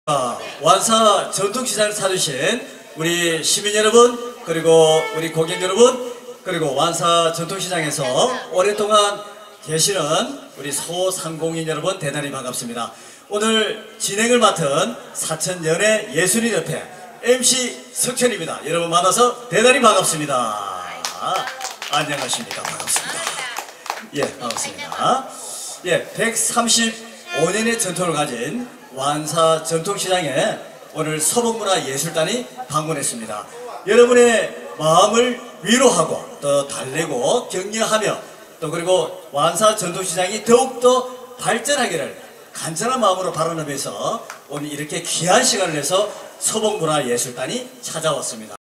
완사 전통시장을 찾으신 우리 시민 여러분, 그리고 우리 고객 여러분, 그리고 완사 전통시장에서 오랫동안 계시는 우리 소상공인 여러분 대단히 반갑습니다. 오늘 진행을 맡은 사천연예예술인협회 MC 석천입니다. 여러분 만나서 대단히 반갑습니다. 안녕하십니까. 반갑습니다. 예, 반갑습니다. 예, 135년의 전통을 가진 완사 전통시장에 오늘 서북문화예술단이 방문했습니다. 여러분의 마음을 위로하고 또 달래고 격려하며 또 그리고 완사 전통시장이 더욱더 발전하기를 간절한 마음으로 바라면서 오늘 이렇게 귀한 시간을 내서 서북문화예술단이 찾아왔습니다.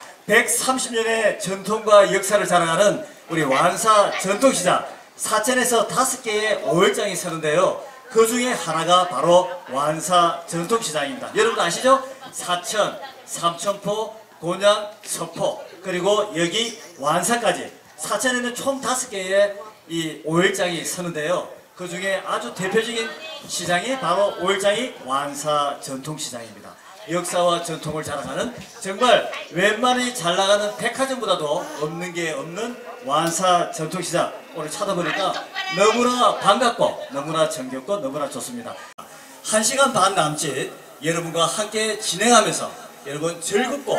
130년의 전통과 역사를 자랑하는 우리 완사 전통시장, 사천에서 5개의 오일장이 서는데요. 그 중에 하나가 바로 완사 전통시장입니다. 여러분 아시죠? 사천, 삼천포, 곤양, 서포, 그리고 여기 완사까지 사천에는 총 5개의 이 오일장이 서는데요. 그 중에 아주 대표적인 시장이 바로 오일장이 완사 전통시장입니다. 역사와 전통을 자랑하는 정말 웬만히 잘 나가는 백화점보다도 없는 게 없는 완사 전통시장, 오늘 찾아보니까 너무나 반갑고 너무나 정겹고 너무나 좋습니다. 1시간 반 남짓 여러분과 함께 진행하면서 여러분 즐겁고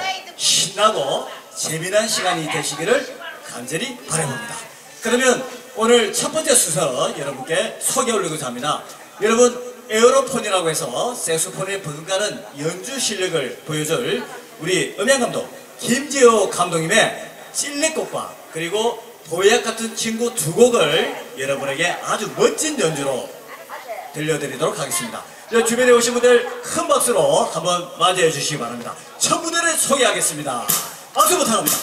신나고 재미난 시간이 되시기를 간절히 바라봅니다. 그러면 오늘 첫 번째 순서 여러분께 소개 올리고자 합니다. 여러분, 에어로폰이라고 해서 색소폰에 버금가는 연주 실력을 보여줄 우리 음향감독 김지호 감독님의 찔레꽃과 그리고 보약 같은 친구 2곡을 여러분에게 아주 멋진 연주로 들려드리도록 하겠습니다. 주변에 오신 분들 큰 박수로 한번 맞이해 주시기 바랍니다. 첫 무대를 소개하겠습니다. 박수 부탁합니다.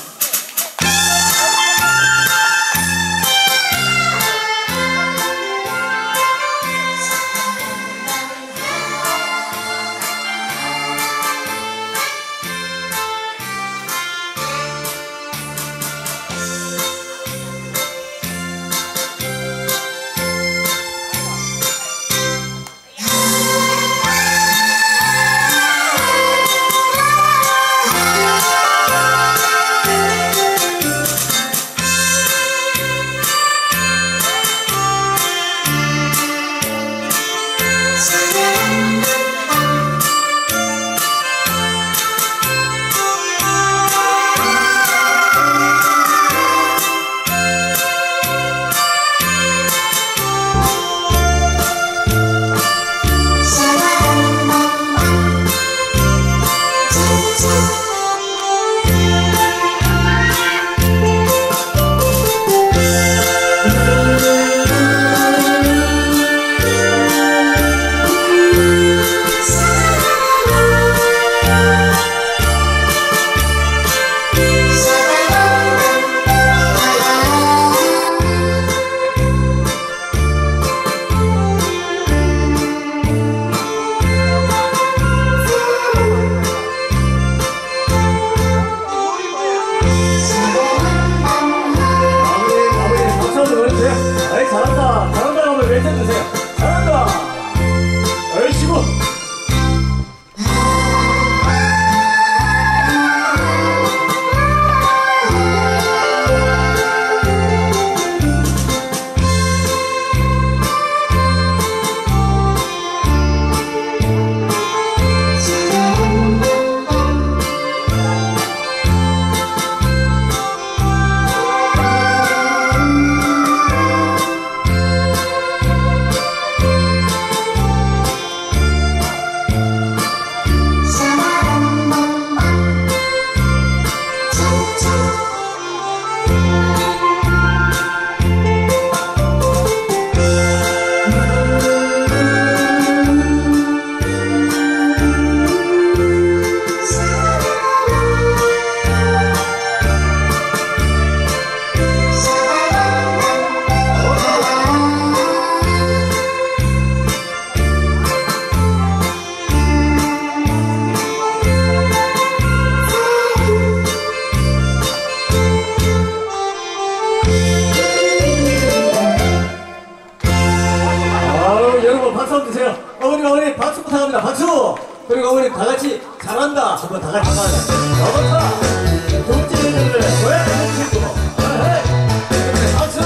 다 같이 잘한다. 한번 다 같이 하자. 좋다. 두 번째 연주를 고양이 친구. 박수.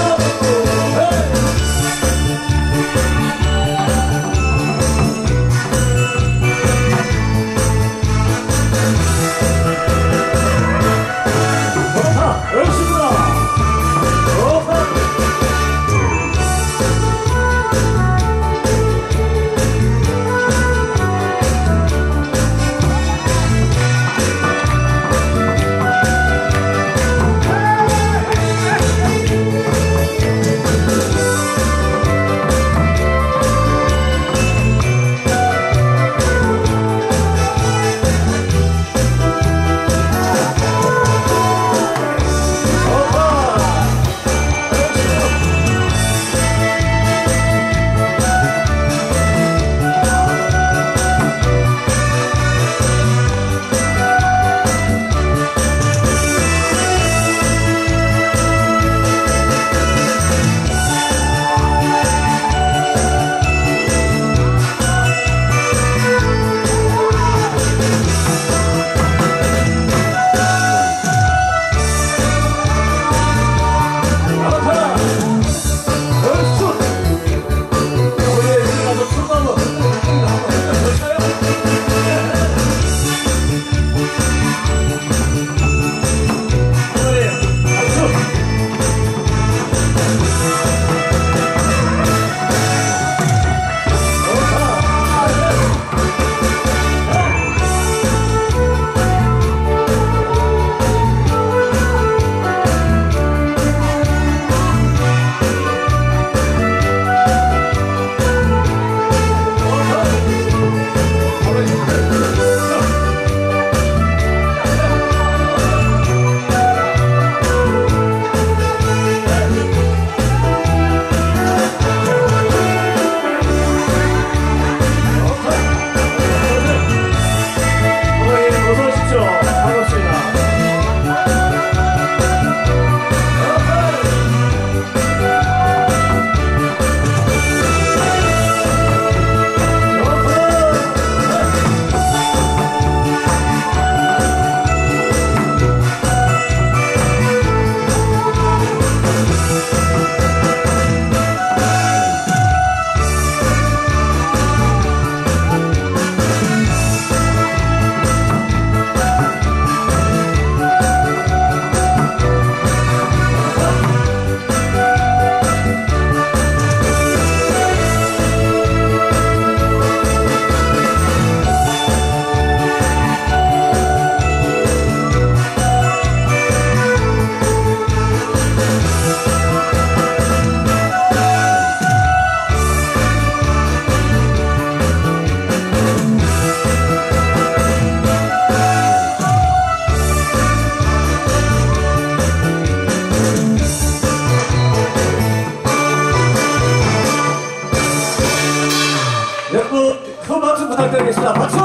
부탁드리겠습니다. 박수!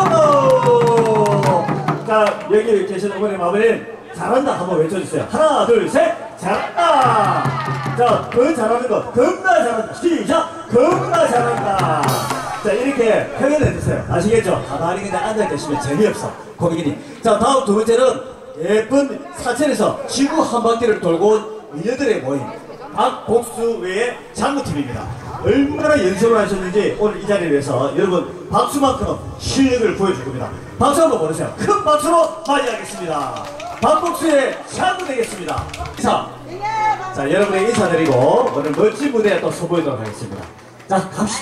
자, 여기 계신 어머니 마무리 잘한다 한번 외쳐주세요. 하나, 둘, 셋! 잘한다! 자, 더 잘하는 거 겁나 잘한다. 시작! 겁나 잘한다. 자, 이렇게 표현해주세요. 아시겠죠? 가만히 그냥 앉아계시면 재미없어. 고객님. 자, 다음 두 번째는 예쁜 사천에서 지구 한 바퀴를 돌고 온 미녀들의 모임. 박복수 외의 장구팀입니다. 얼마나 연습을 하셨는지 오늘 이 자리를 위해서 여러분 박수만큼 실력을 보여줄 겁니다. 박수 한번 보내세요. 큰 박수로 맞이하겠습니다. 박복수의 장구 되겠습니다. 자, 여러분에게 인사드리고 오늘 멋진 무대에 또 선보이도록 하겠습니다. 자, 갑시다.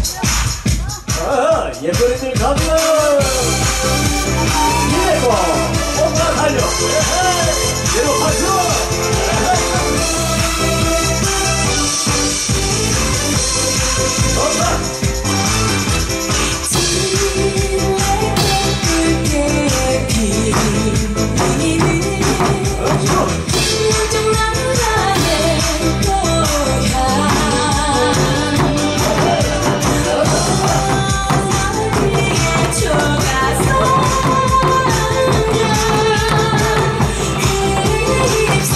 예쁜 애들 갑니다. 이래고 엄마 달려. 여러분 박수. Hips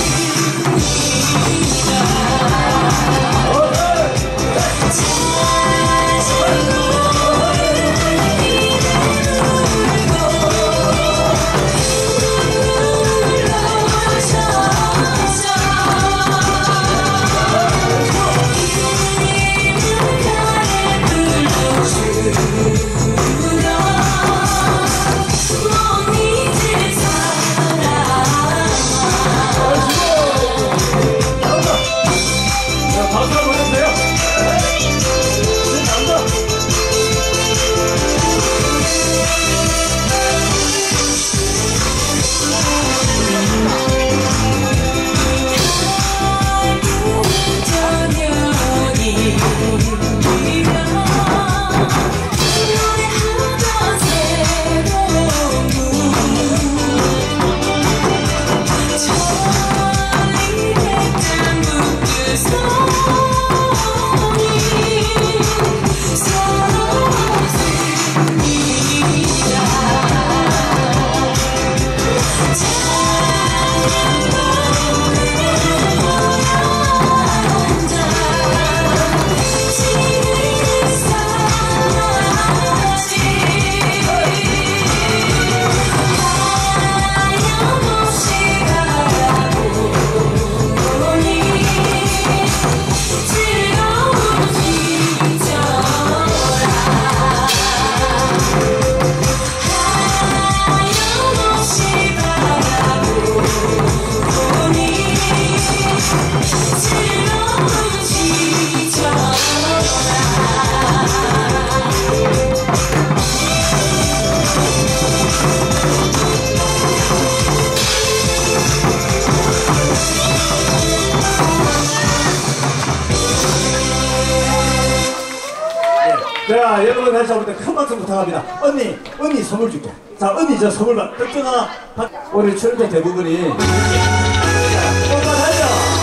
자, 여러분 다시 한번 큰 박수 부탁합니다. 언니 선물 줄게. 자, 언니 저 선물 받. 떡정아, 우리 출연자 대부분이. 엄마 달려.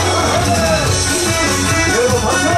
여러분 박수.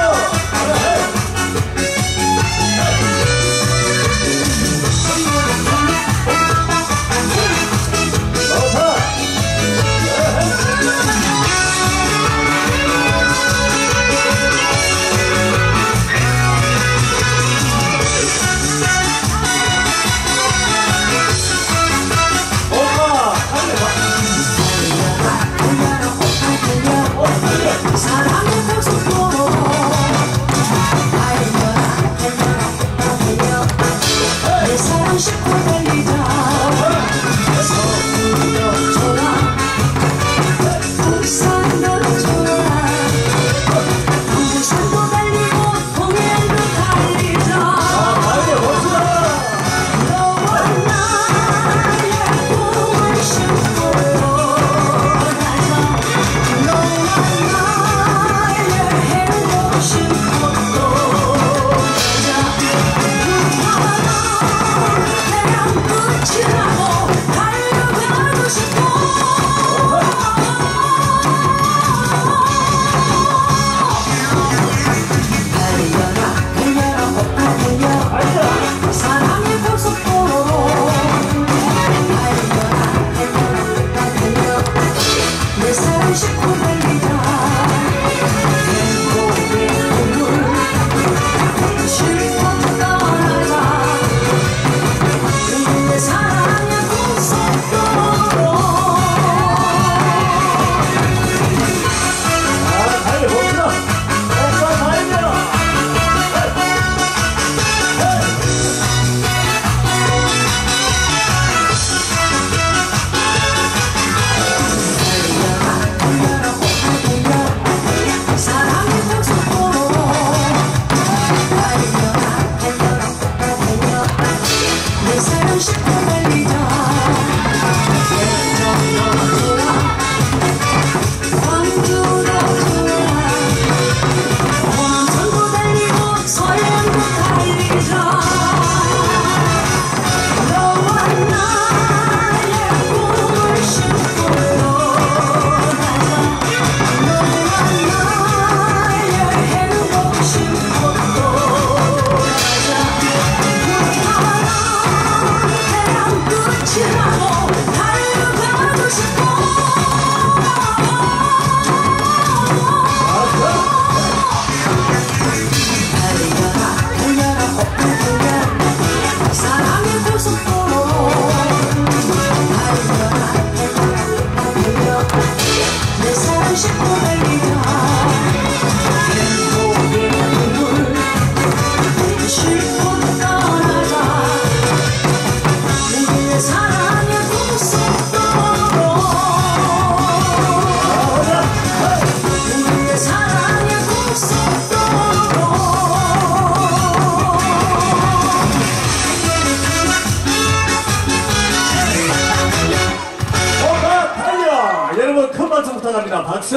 부탁합니다. 박수!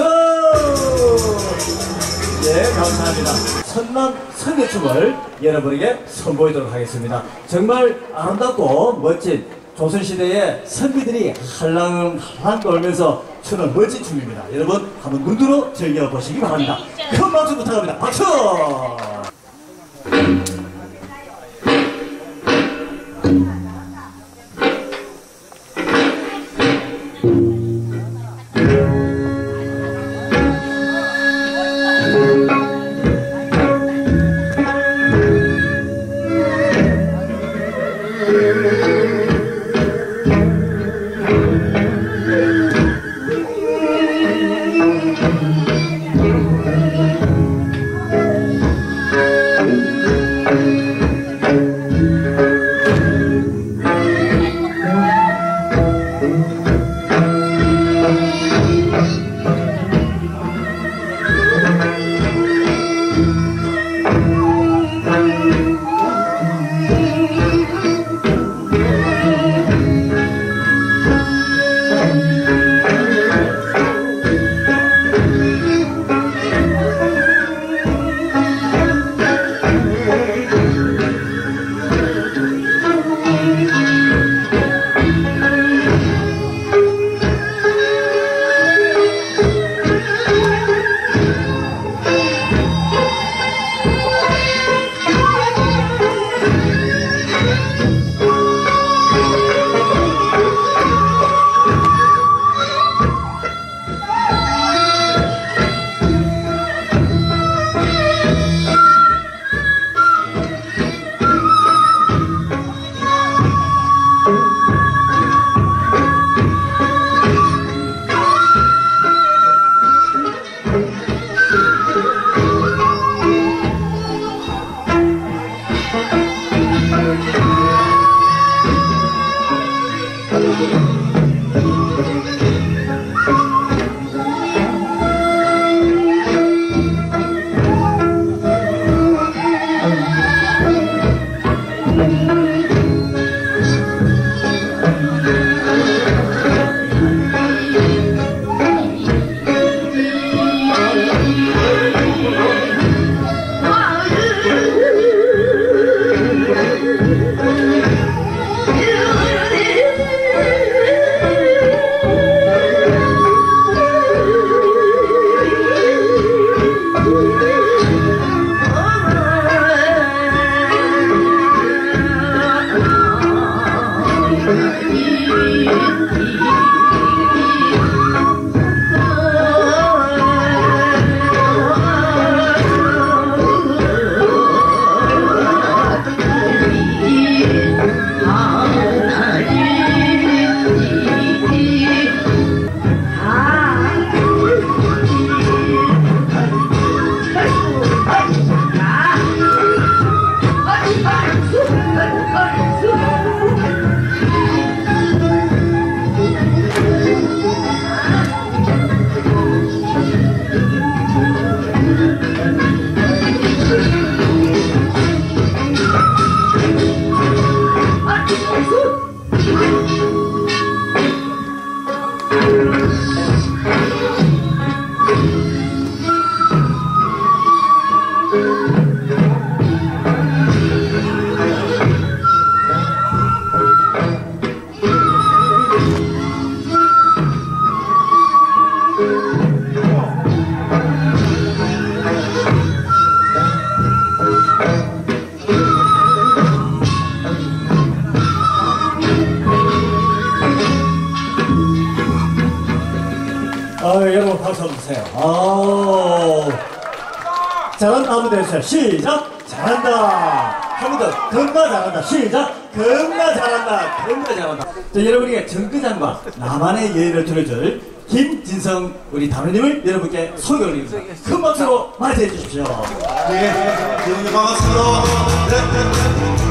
예, 감사합니다. 천만 성대춤을 여러분에게 선보이도록 하겠습니다. 정말 아름답고 멋진 조선시대의 선비들이 할랑할랑 돌면서 추는 멋진 춤입니다. 여러분 한번 눈으로 즐겨보시기 바랍니다. 큰 박수 부탁합니다. 박수! 여러분 박수 한번 주세요. 잘한다 한번 해주세요. 시작. 잘한다. 한 번 더. 겁나 잘한다. 시작. 겁나 잘한다. 겁나 잘한다. 자, 여러분에게 정거장과 나만의 예의를 들어줄 김진성 우리 단원님을 여러분께 소개해드립니다. 큰 박수로 맞이해 주십시오. 네, 반갑습니다. 네.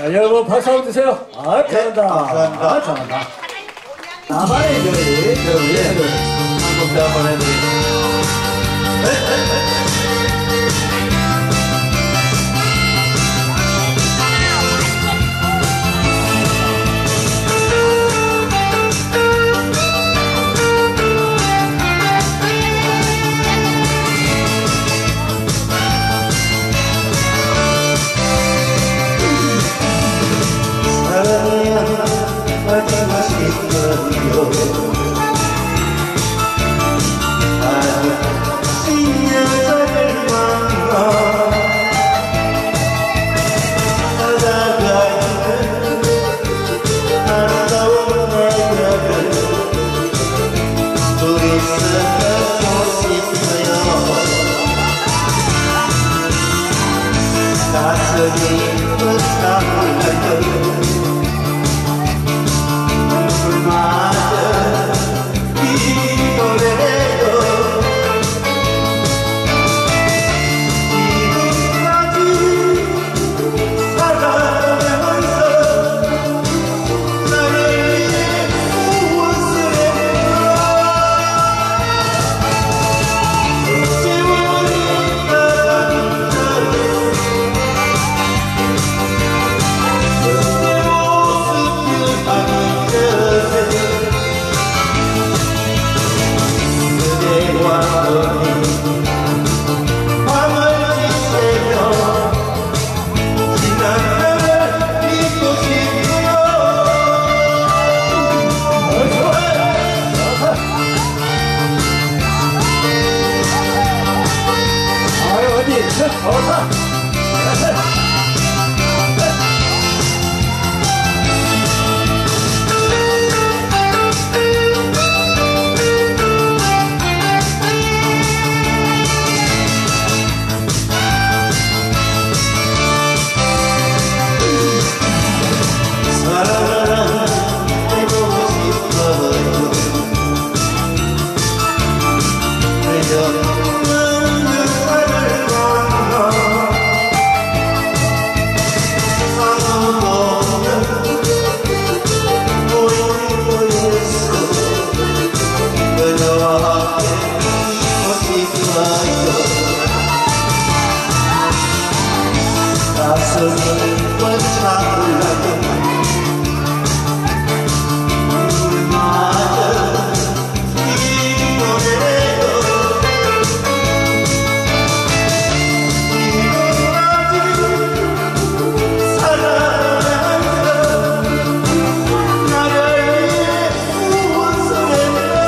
자, 여러분 박수 한번 주세요. 아, 잘한다. 감사합니다. 아, 잘한다. 나만의 별이, 여러분, 한곡 더 한번 해드릴게요. 빠지고 싶어요. 아직 여자를 만나 바다가 있는 아름다운 내가를 둘이서 걷고 싶어요. 가슴이 불타올라요. 맞아 이 노래도 지금까지 살아가면서 나를 위해 무엇을 했나 세월이 가는 내 모습을 하는 가슴이 꽉차올라요. 맞아 이 노래도 지금까지 살아가면서 나를 위해 무엇을 했나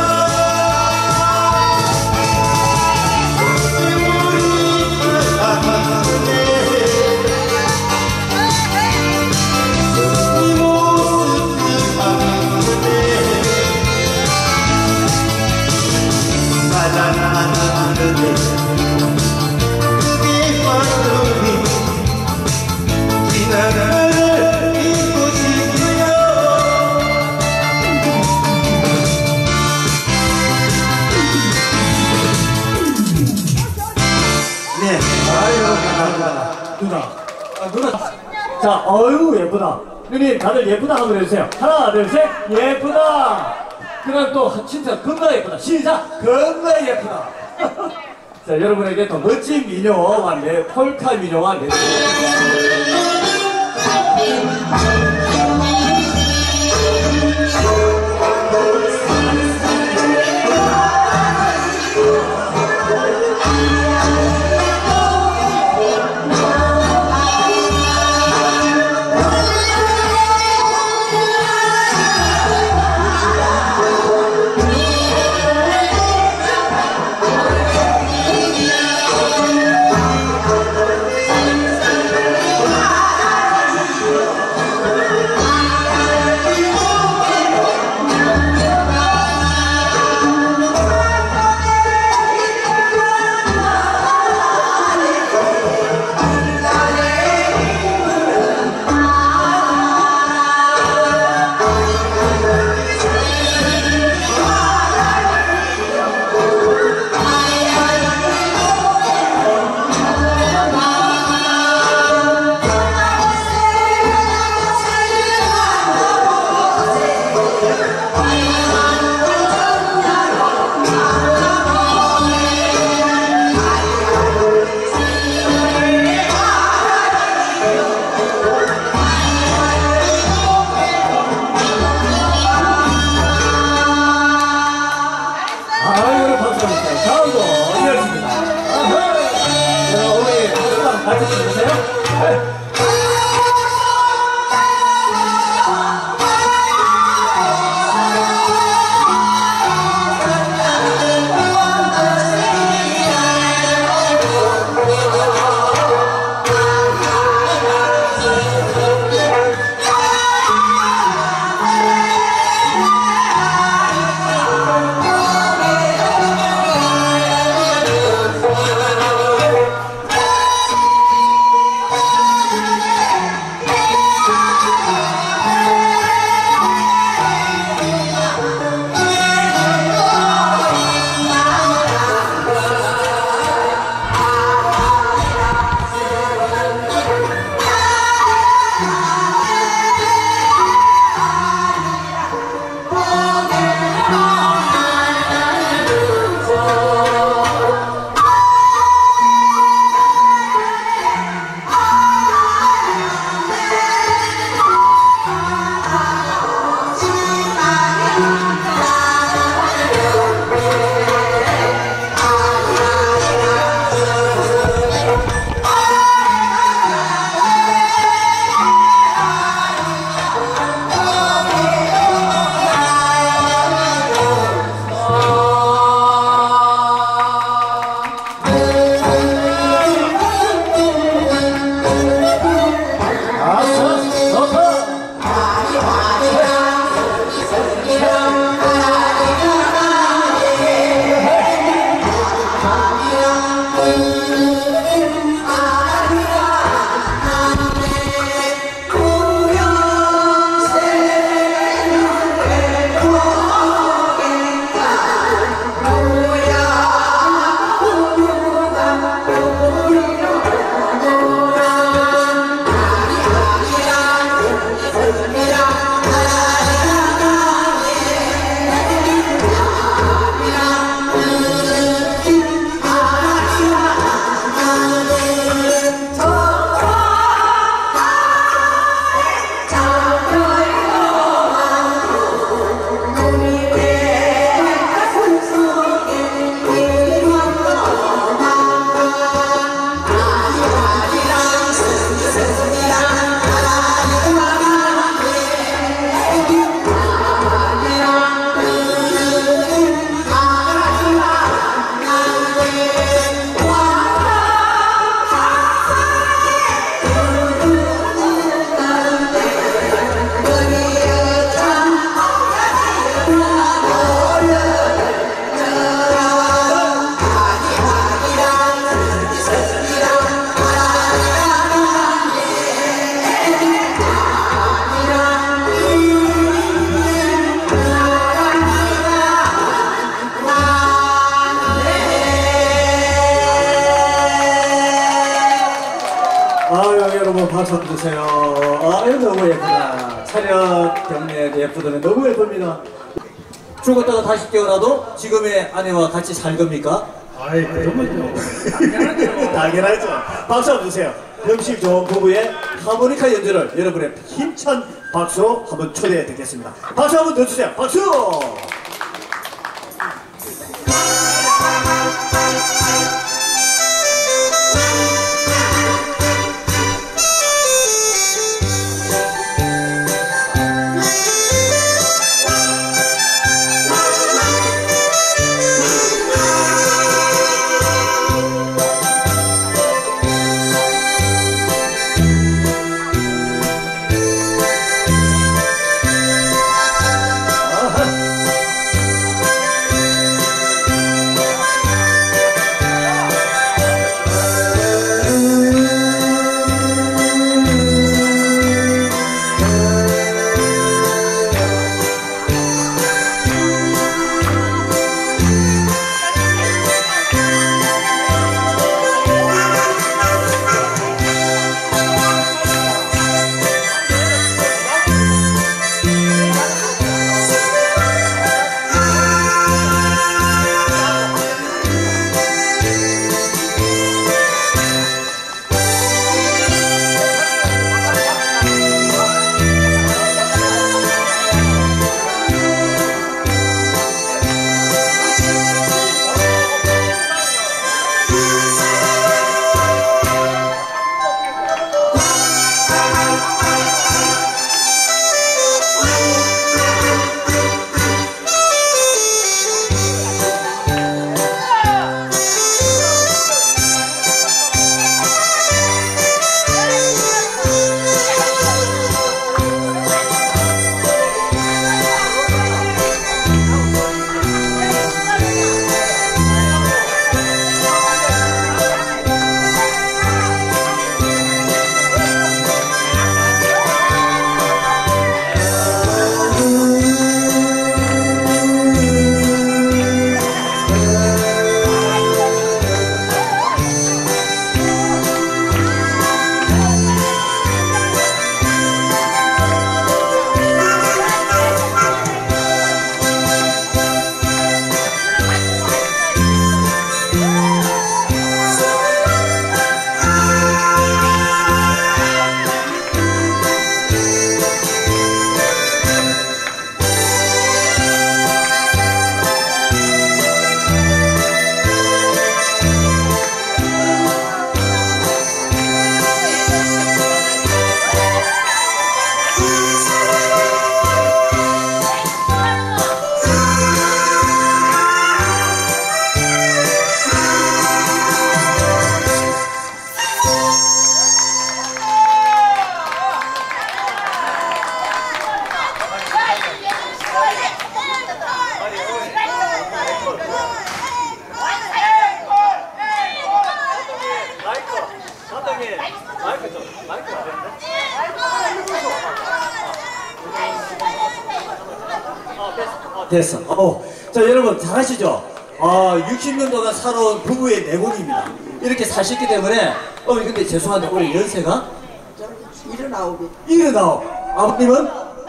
세월이 가는데 그게 마음이 지나가를 잊고 싶어요. 네, 아유 감사합니다. 누나. 자, 어유 예쁘다. 누님, 다들 예쁘다 한번 해주세요. 하나, 둘, 셋. 예쁘다. 그럼 또 진짜 겁나 예쁘다. 시작. 겁나 예쁘다. 자, 여러분에게 또 멋진 민요와 폴카 민요와 박수 한번 주세요. 아유, 너무 예쁘다. 촬영 경례도 예쁘다네. 너무 예쁩니다. 죽었다가 다시 깨어나도 지금의 아내와 같이 살 겁니까? 아이, 그러면요. 당연하죠. 박수 한번 주세요. 음식 좋은 부부의 하모니카 연주를 여러분의 힘찬 박수로 한번 초대해 드리겠습니다. 박수 한번 더 주세요. 박수! 됐어. 자, 여러분 잘하시죠? 60년 동안 살아온 부부의 내공입니다. 이렇게 사셨기 때문에 근데 죄송한데 올해 연세가? 79. 79. 아버님은?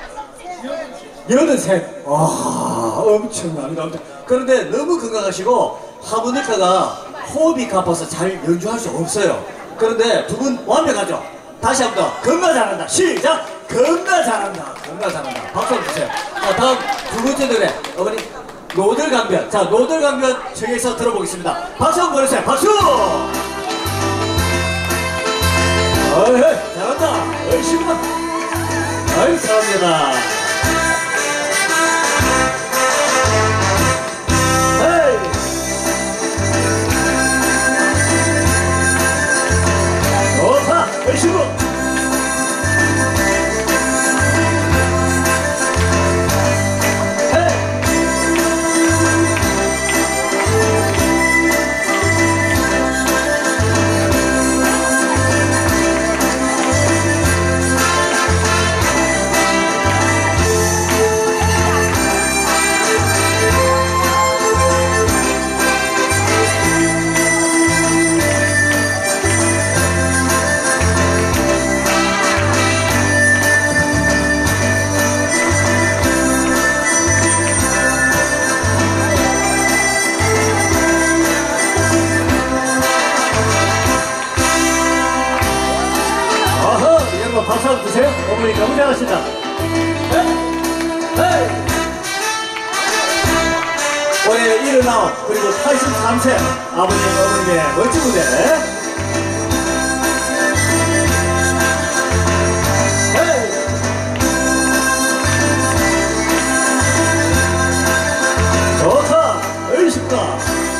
83. 엄청납니다. 그런데 너무 건강하시고 하모니카가 호흡이 가빠서 잘 연주할 수 없어요. 그런데 두 분 완벽하죠? 다시 한 번 더. 겁나 잘한다. 시작! 겁나 잘한다. 겁나 잘한다. 박수 한번 주세요. 다음 두 번째 노래. 어머니 노들강변. 자, 노들강변 청해서 들어보겠습니다. 박수 한번 보내주세요. 박수! 잘한다. 열심히. 아유, 잘합니다. 좋다. 열심히. 시작하십니다. 올해 79 그리고 83세 아버님 어머님의 멋진 무대. 좋다, 의식다.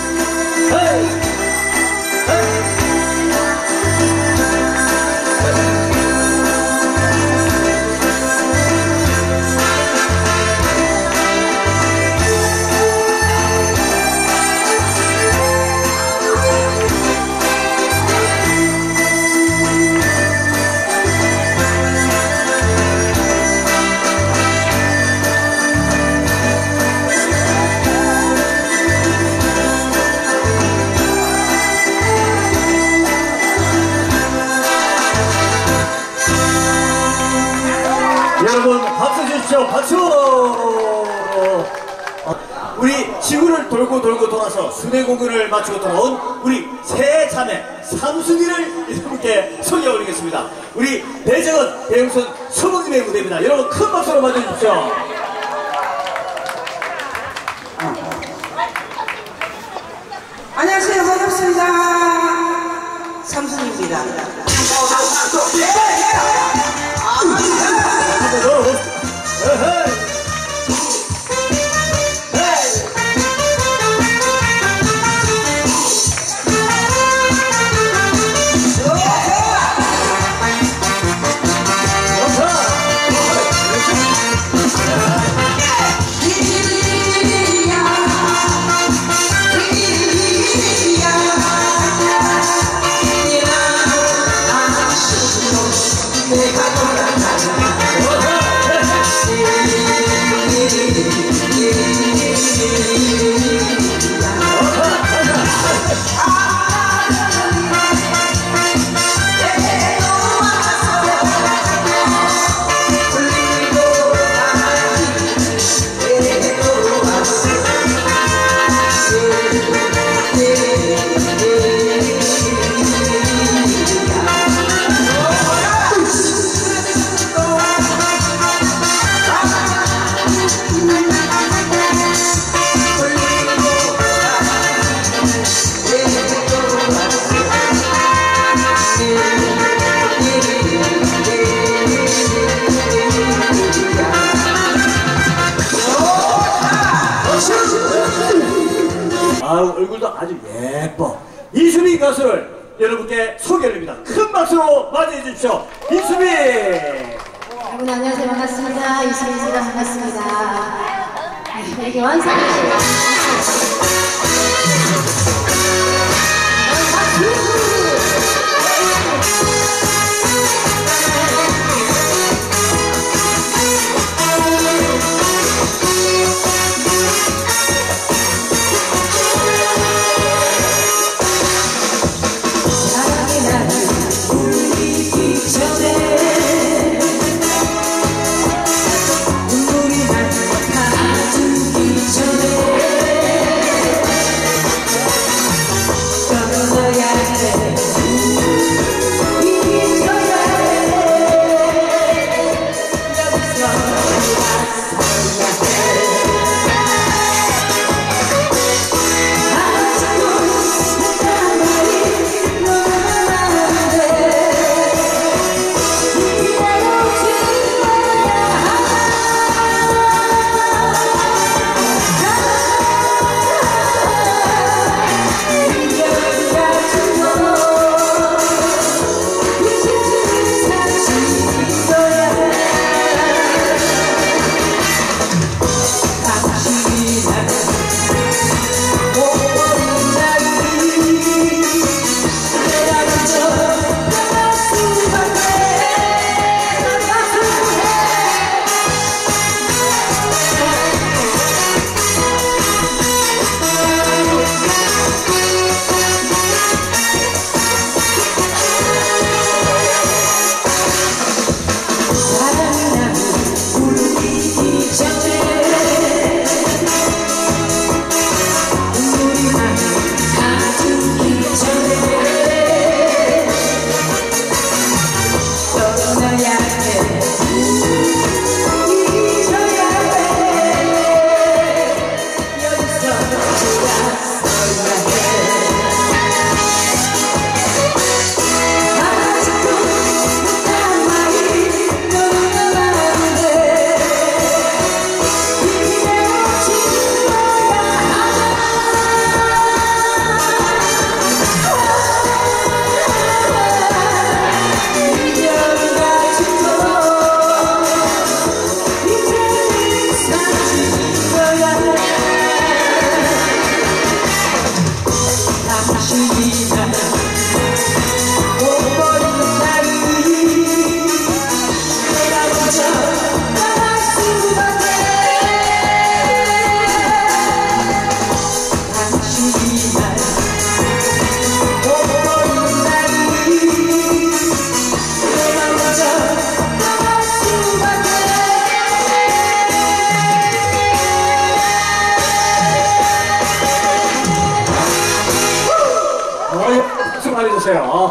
여러분 박수 주십시오. 박수. 우리 지구를 돌고 돌아서 순회 공연을 마치고 돌아온 우리 세 자매 삼순이를 여러분께 소개해 올리겠습니다. 우리 배정은 배영순 서봉님의 무대입니다. 여러분 큰 박수로 맞아주십시오. 안녕하세요. 반갑습니다. 삼순입니다. 얼굴도 아주 예뻐. 이수미 가수를 여러분께 소개해드립니다. 큰 박수로 맞이해 주십시오. 이수미. 여러분 안녕하세요. 반갑습니다. 이수미입니다. 반갑습니다. 네, 이렇게 완성하시고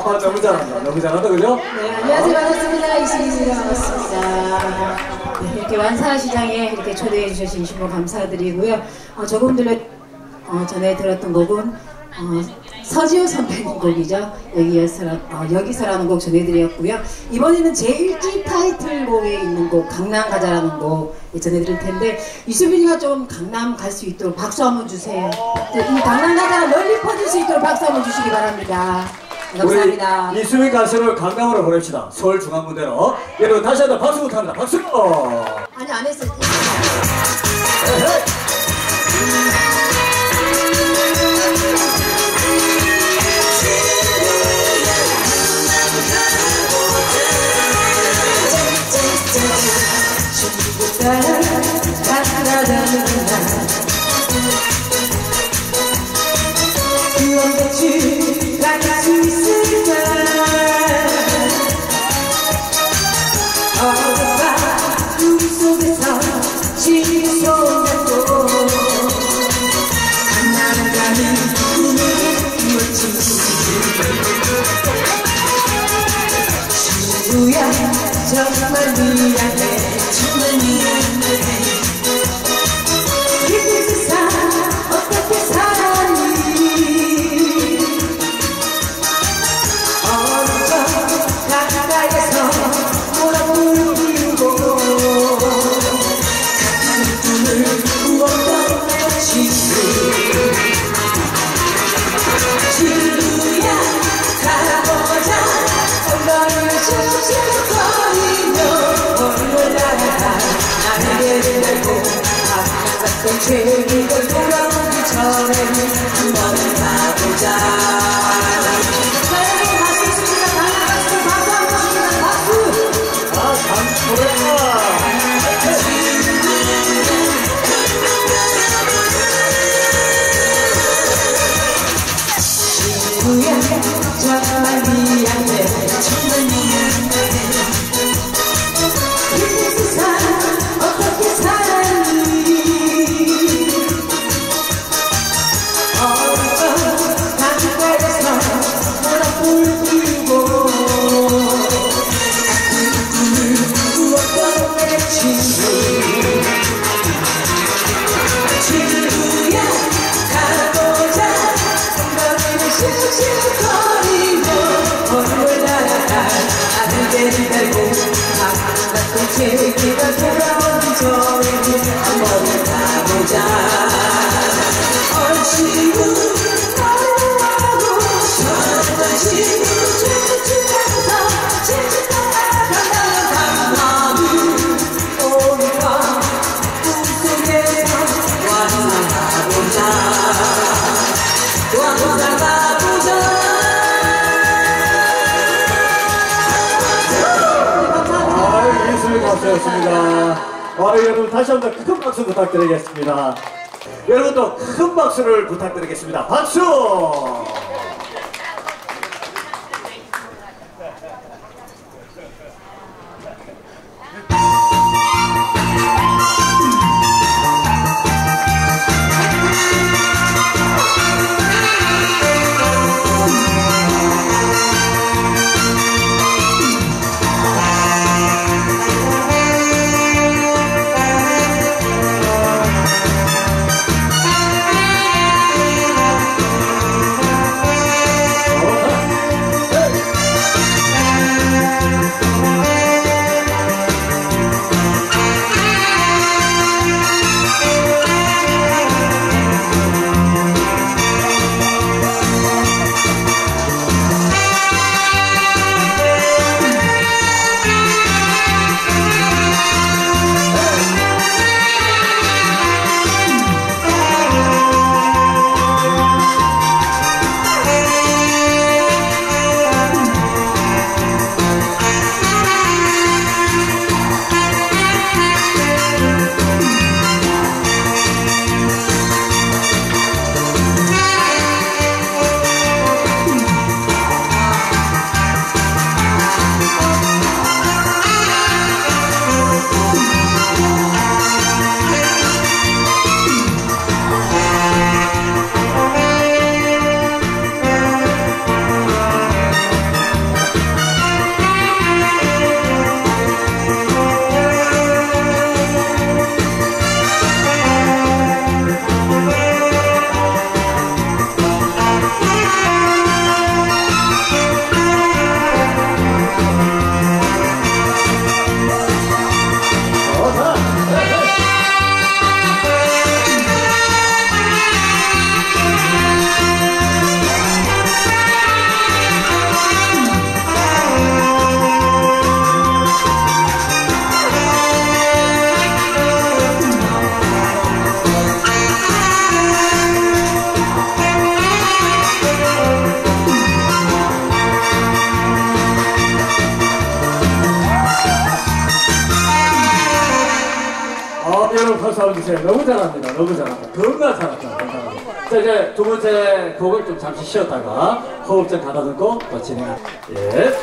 너무 잘한다. 너무 잘한다. 그죠? 네, 안녕하세요. 반갑습니다. 이승입니다. 반갑습니다. 네, 이렇게 완사시장에 이렇게 초대해 주셔서 진심으로 감사드리고요. 조금 전에 들었던 곡은 서지호 선배님 곡이죠. 여기서라는 곡 전해드렸고요. 이번에는 제1기 타이틀곡에 있는 곡 강남 가자라는 곡 전해드릴 텐데 이수빈이가 좀 강남 갈 수 있도록 박수 한번 주세요. 이 강남 가자 널리 퍼질 수 있도록 박수 한번 주시기 바랍니다. 감사합니다. 우리 이수빈 가수를 강남으로 보냅시다. 서울중앙무대로. 여러분 다시 한번 박수 부탁합니다. 박수! 아니 안 했어요. 그런같이 갈 수 있을까 어딘가 우리 속에서 지소년도 강남가는 꿈을 이루지 친구야 정말 미안해 정말 미안해 이 세상 어떻게 살았니 가까이에서 모락불을 피우고 같은 꿈을 꾸었던 친구야 가보자 엉덩이를 씩씩거리며 얼굴 나가 날개를 달고 바깥던 제기를 돌아오기 전에 한번 가보자 친구야 정말 미안해 정말 미안해 이 세상 어떻게 살았니 어떤 가까이에서 모락불 피우고 같은 꿈을 꾸었던 내 친구야 가보자 엉덩이를 씩씩거리며 얼굴 나가 아들들이 달고 바깥던 제기가 돌아오기 전에 한번 가보자 얼씨구 너무하고 저런 친구 춤추면서 칠칠 따라가는 강남을 우리가 꿈속에서 완사가보자 완사가보자 이수빈 가수였습니다. 여러분 다시 한번 큰 박수 부탁드리겠습니다. 여러분도 큰 박수를 부탁드리겠습니다. 박수! 여러분 박수 한번 주세요. 너무 잘합니다. 너무 잘합니다. 겁나 잘합니다. 감사합니다. 자, 이제 두 번째 곡을 좀 잠시 쉬었다가 호흡 좀 가다듬고 또 진행합니다. 예.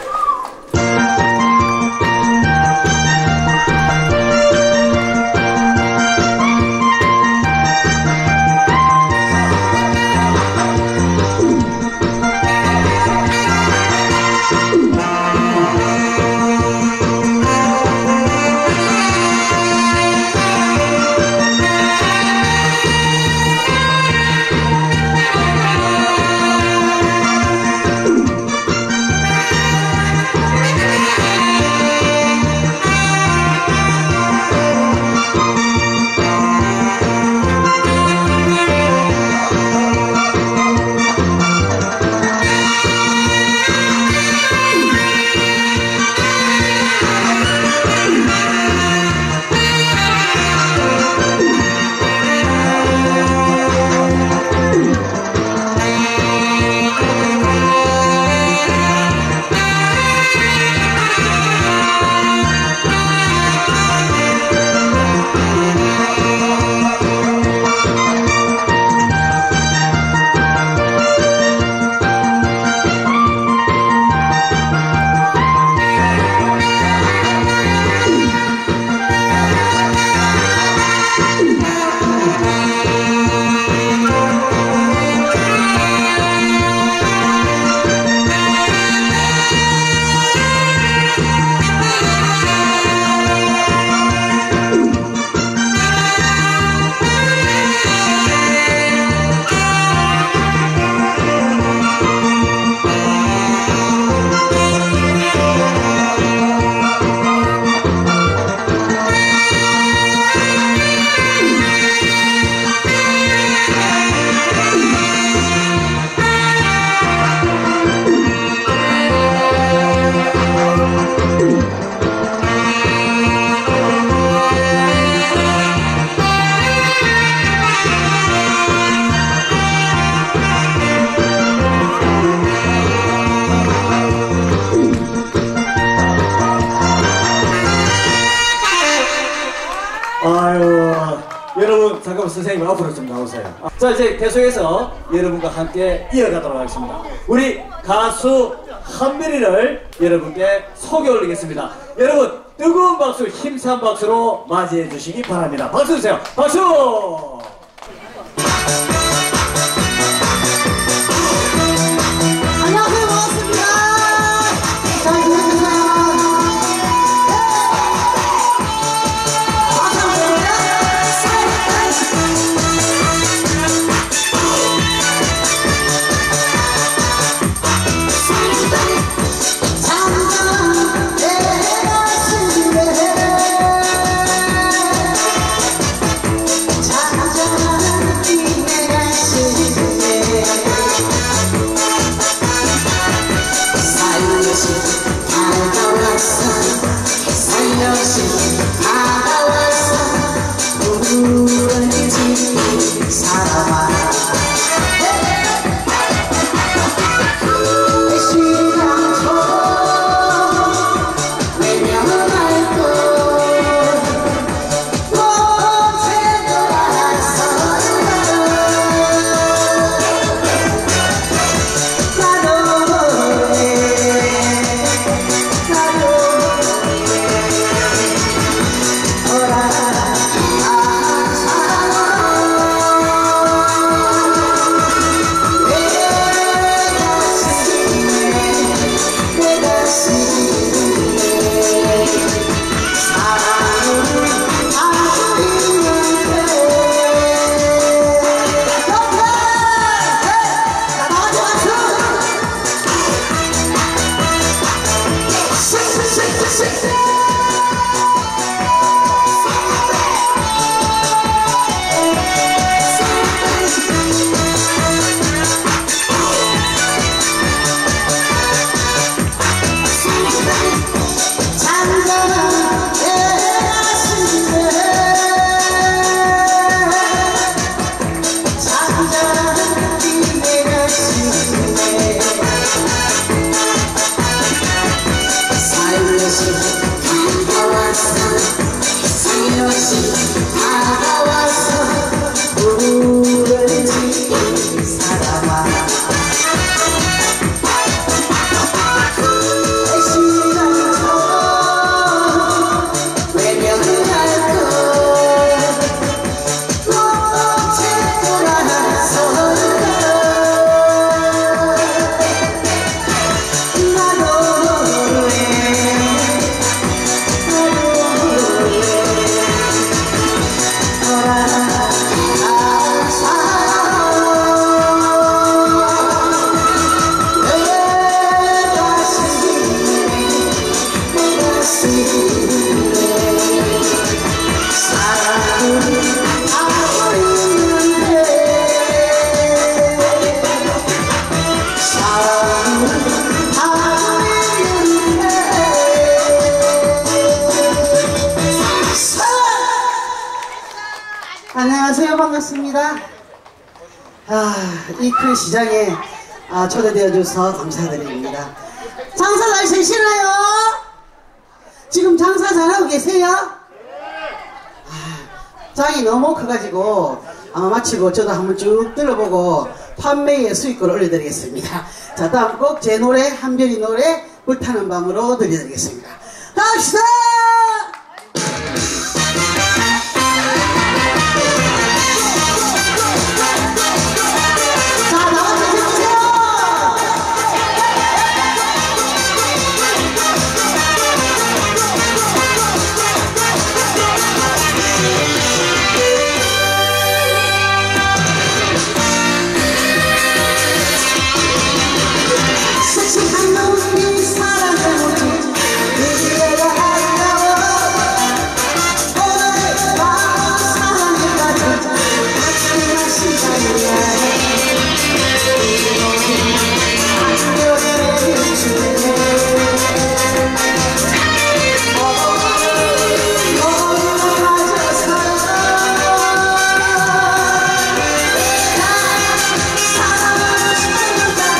여러분 잠깐만 선생님 앞으로 좀 나오세요. 자, 이제 계속해서 여러분과 함께 이어가도록 하겠습니다. 우리 가수 한별이를 여러분께 소개 올리겠습니다. 여러분 뜨거운 박수, 힘찬 박수로 맞이해 주시기 바랍니다. 박수 주세요. 박수! 안녕하세요, 반갑습니다. 잘 지내셨나요? 잠깐 안녕하세요. 반갑습니다. 이 큰 시장에 초대되어 줘서 감사드립니다. 장사 잘 되시나요? 지금 장사 잘하고 계세요? 장이 너무 커가지고 마치고 저도 한번 쭉 들어보고 판매의 수익을 올려드리겠습니다. 자, 다음 꼭 제 노래 한별이 노래 불타는 밤으로 들려드리겠습니다. 갑시다! 자, 나와서 주세요! 섹시한 놈이 사랑하는 그대가 아름다워 오늘 밤 사랑해가지고 마지막 시간이야 한겨울에 주네 너무나 빠져서 사랑하는 순간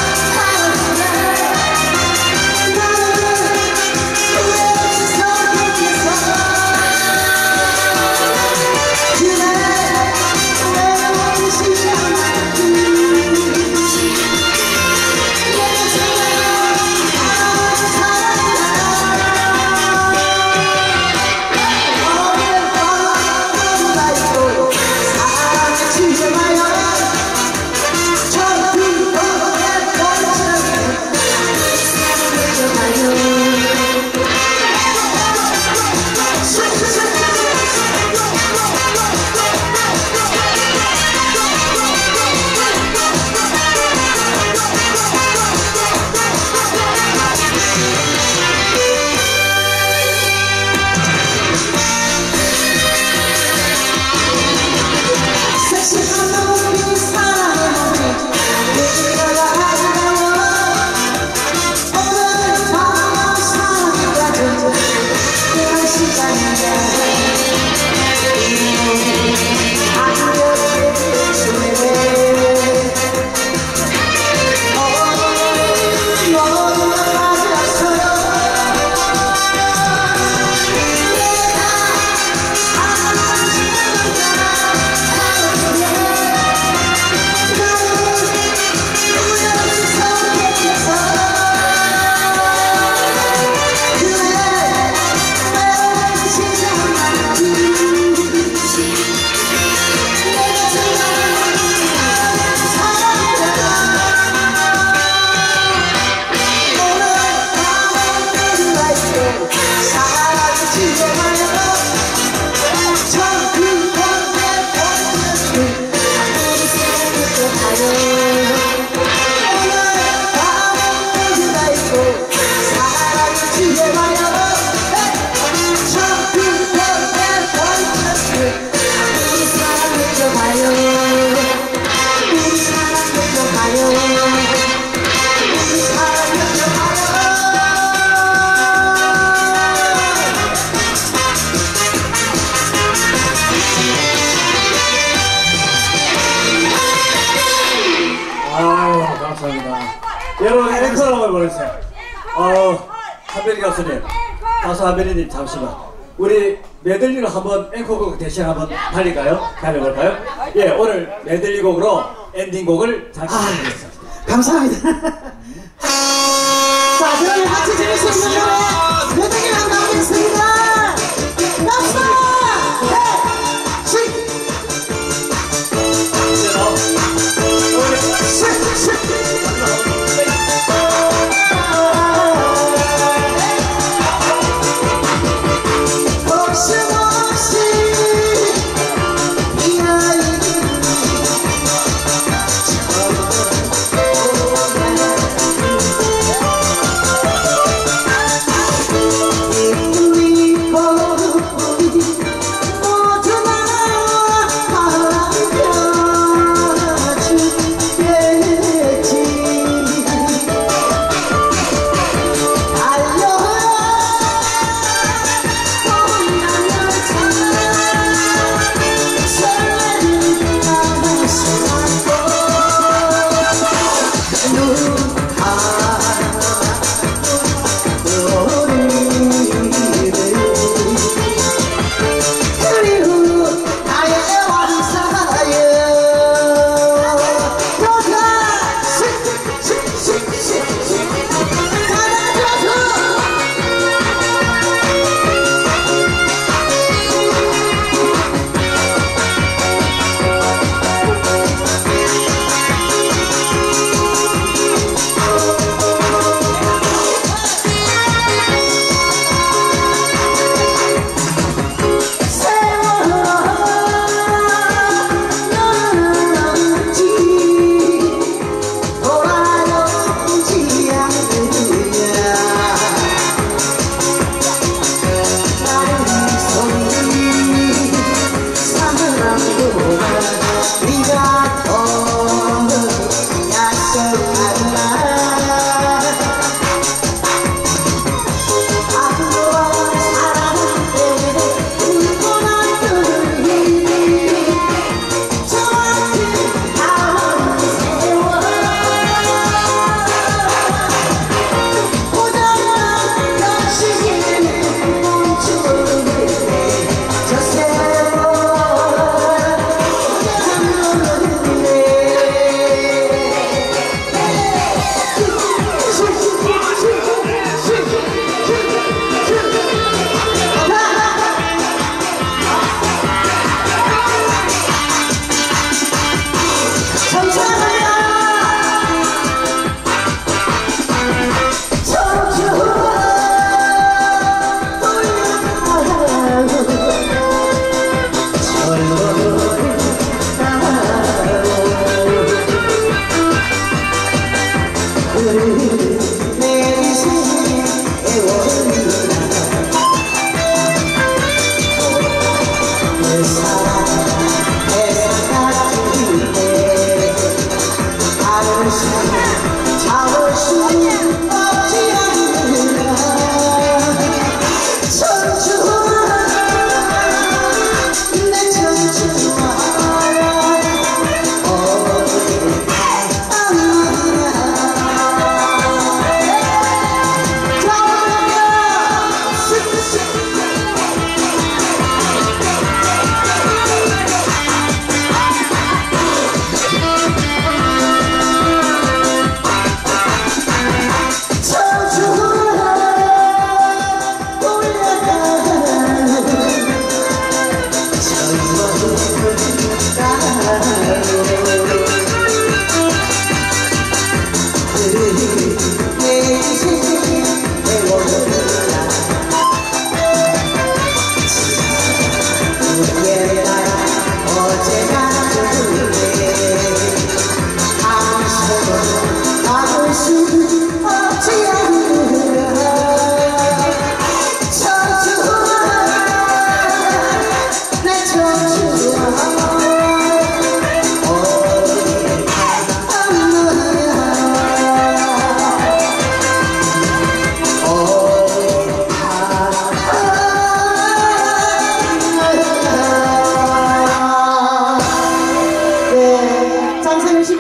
여러분 앵커 한번 보내주세요. 한별이 가수님, 가수 한별이님 잠시만. 우리 메들리로 한번 앵커곡 대신 한번 달려볼까요? 예, 오늘 메들리곡으로 엔딩곡을 잠시 해드리겠습니다. 감사합니다. 자, 그러면 같이 들을 수 있는 노래 메들리 한번 하겠습니다. 박수!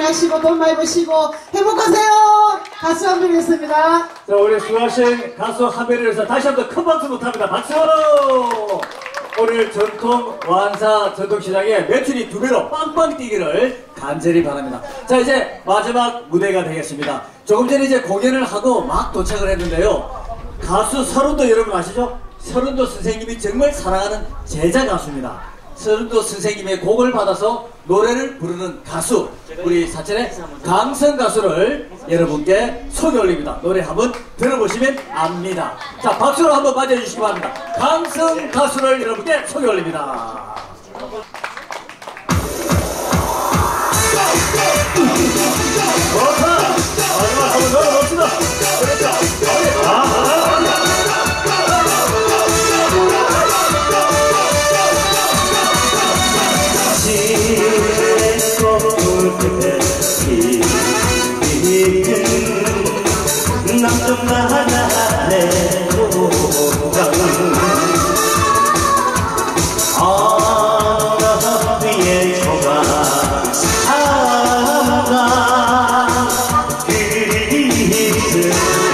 건강하시고 돈 많이 버시고 행복하세요. 가수 한명이었습니다. 자, 우리 수고하신 가수 한별을 위해서 다시 한번 큰 박수 부탁합니다. 박수! 오늘 전통 완사 전통시장에 매출이 2배로 빵빵 뛰기를 간절히 바랍니다. 자, 이제 마지막 무대가 되겠습니다. 조금 전에 이제 공연을 하고 막 도착을 했는데요. 가수 서른도 여러분 아시죠? 서른도 선생님이 정말 사랑하는 제자 가수입니다. 서른도 선생님의 곡을 받아서 노래를 부르는 가수, 우리 사천의 강성 가수를 여러분께 소개 올립니다. 노래 한번 들어보시면 압니다. 자, 박수로 한번 맞아주시기 바랍니다. 강성 가수를 여러분께 소개 올립니다. 좋다! 마지막 한번 넣어봅시다. 그렇죠. 남좀 나가네 위에 초가 삼가 그리스이다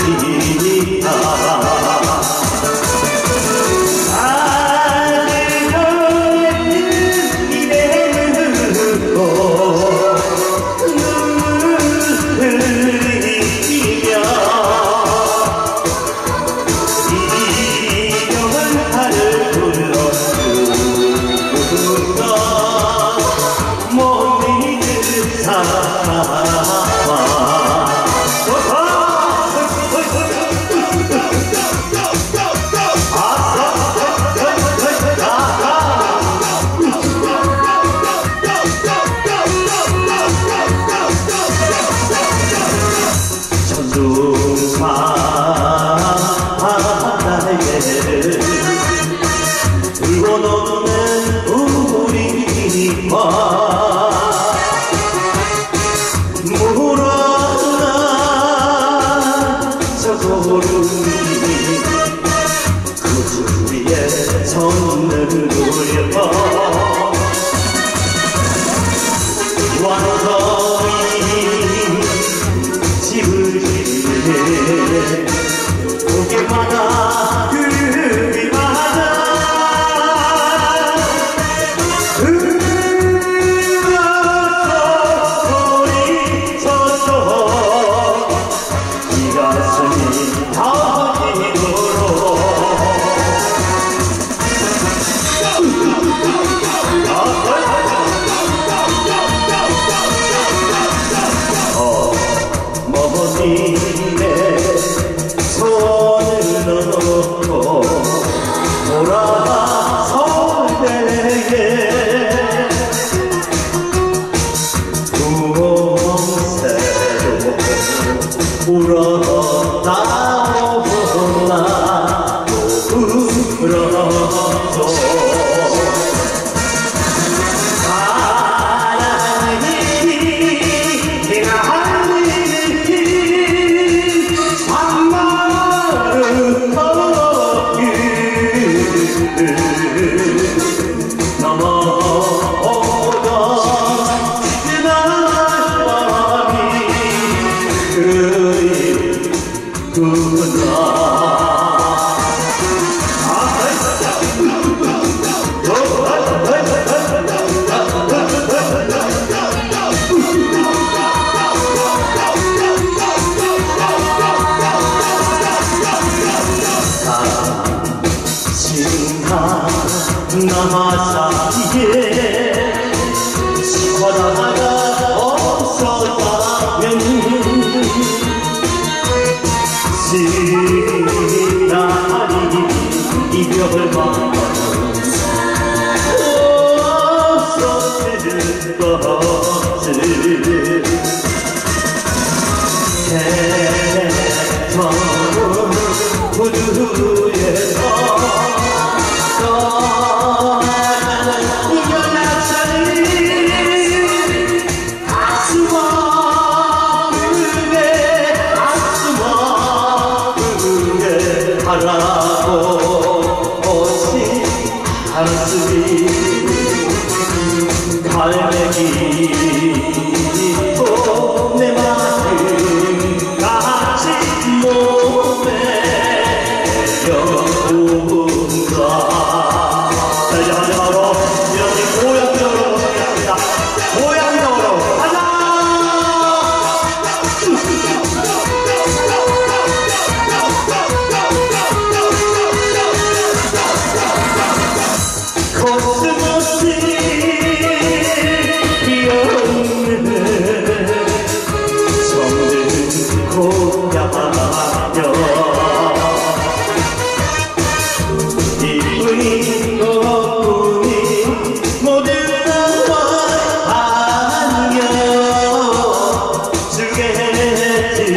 울고 노는 우리 물어나 저 구름이 그 위에 손을 올려 완전히 집을 고개마다 그리마다 소리쳐서 이 가슴이 터지도록 어머님의 손을 넣고 돌아설 때에 부엉새로 울었다오나 울어도 사랑이 넘어오던 그날 남아사기에 시원하다가 없었다면 시나리 이별만 없었을 것을 해성은 우주에서 바라보시 가슴이 갈매기 코스모스 피어있는 정든 고향여 이쁜 것뿐이 모두 안녕 주겠지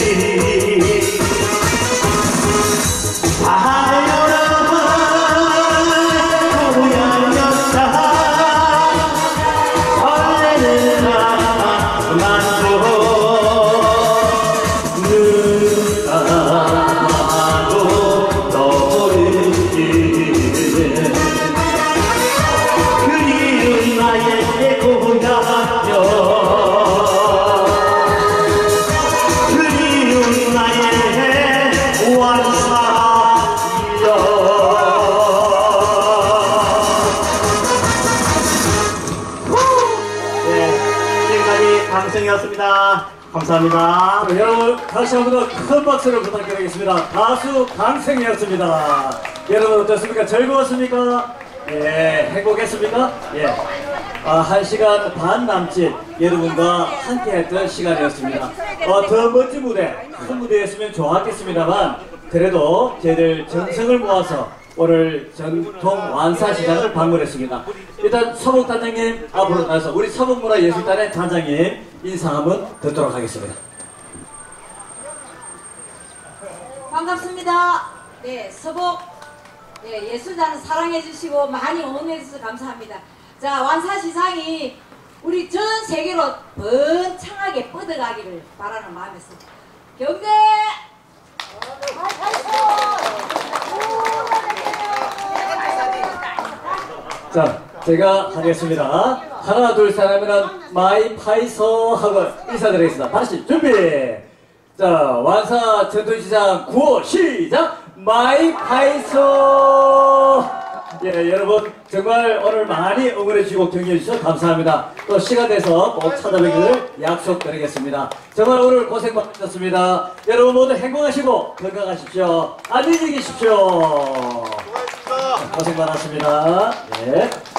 강승이었습니다. 감사합니다. 여러분 다시 한번 큰 박수를 부탁드리겠습니다. 가수 강승이었습니다. 여러분 어떻습니까? 즐거웠습니까? 예, 행복했습니까? 예. 1시간 반 남짓 여러분과 함께했던 시간이었습니다. 더 멋진 무대, 큰 무대였으면 좋았겠습니다만 그래도 저희들 정성을 모아서 오늘 전통 완사시장을 방문했습니다. 일단 서복단장님 앞으로 나서 우리 서복문화예술단의 단장님 인사 한번 듣도록 하겠습니다. 반갑습니다. 네, 서복 예술단을 사랑해 주시고 많이 응원해 주셔서 감사합니다. 자, 완사시장이 우리 전 세계로 번창하게 뻗어가기를 바라는 마음에서 경례! 자, 제가 하겠습니다. 하나, 둘, 셋 하면은 마이 파이서 하고 인사드리겠습니다. 다시 준비! 자, 완사 전통시장 9호 시작! 마이 파이서! 예, 여러분 정말 오늘 많이 응원해주시고 격려해주셔서 감사합니다. 또 시간 돼서 꼭 찾아뵙기를 약속드리겠습니다. 정말 오늘 고생 많으셨습니다. 여러분 모두 행복하시고 건강하십시오. 안녕히 계십시오. 고생 많았습니다. 예.